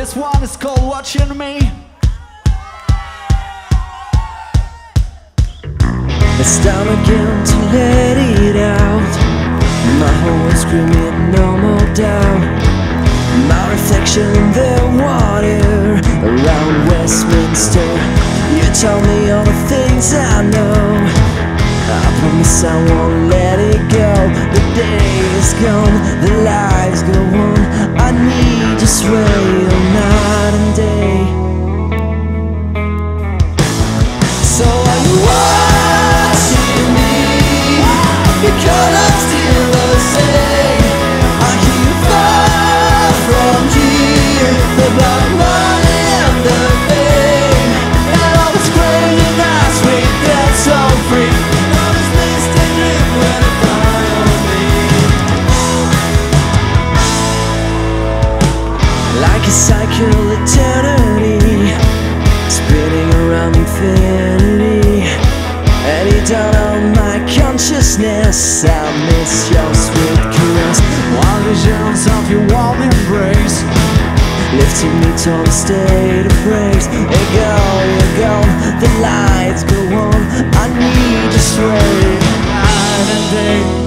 This one is called Watchin Me. It's time again to let it out. My whole world screaming, no more doubt. My reflection in the water around Westminster. You told me all the things I know. I promise I won't let it go. The day is gone, the lies go on. I need your sway all night and day. So are you watching me? Because I'm still the same. I hear you far from here. The blood money and the fame, and all this crazy nights we get so free. Like a cycle eternity, spinning around infinity. And you don't own my consciousness. I miss your sweet caress. Wild visions of your warm embrace, lifting me to a state of praise. You're gone, the lights go on. I need your sway night and day.